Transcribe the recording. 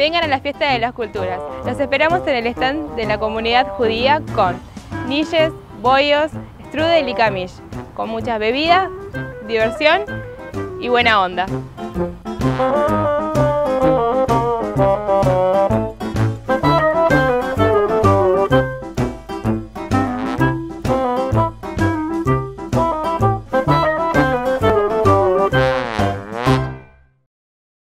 Vengan a la fiesta de las culturas. Los esperamos en el stand de la comunidad judía con nilles, bollos, strudel y camish, con muchas bebidas, diversión y buena onda.